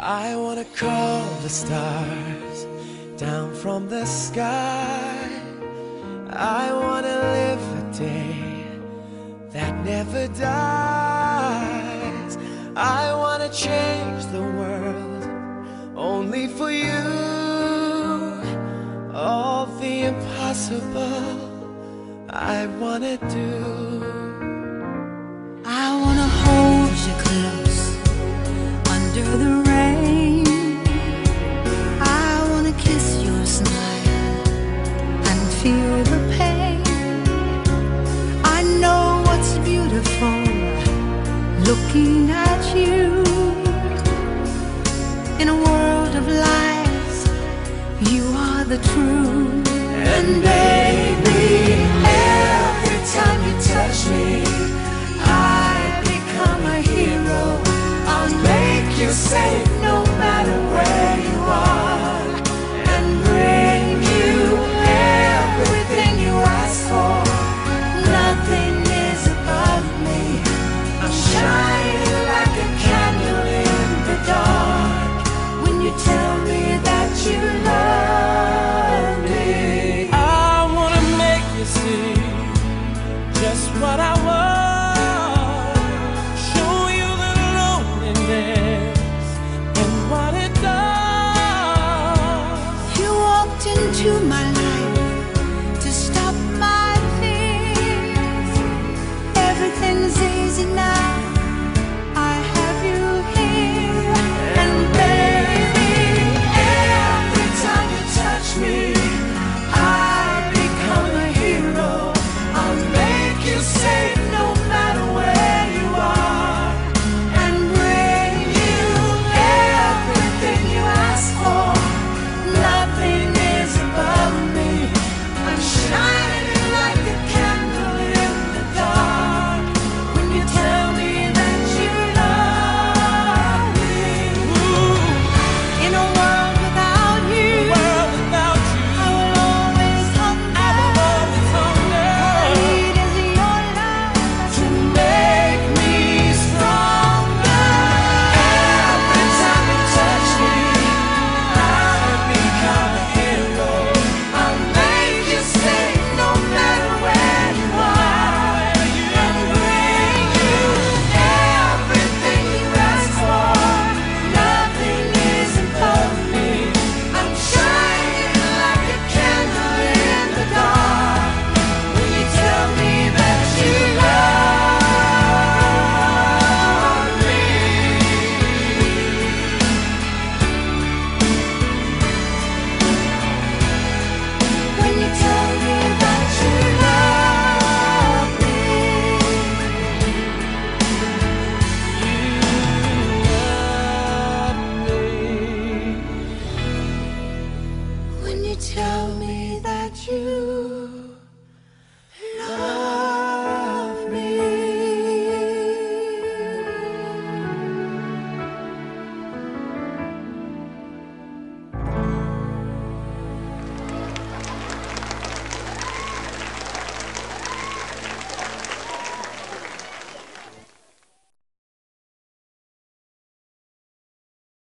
I wanna call the stars down from the sky. I wanna live a day that never dies. I wanna change the world only for you. All the impossible I wanna do. I wanna hold you close under the rain. I wanna kiss your smile and feel the pain. I know what's beautiful looking at you. In a world of lies, you are the truth. And baby, every time you touch me,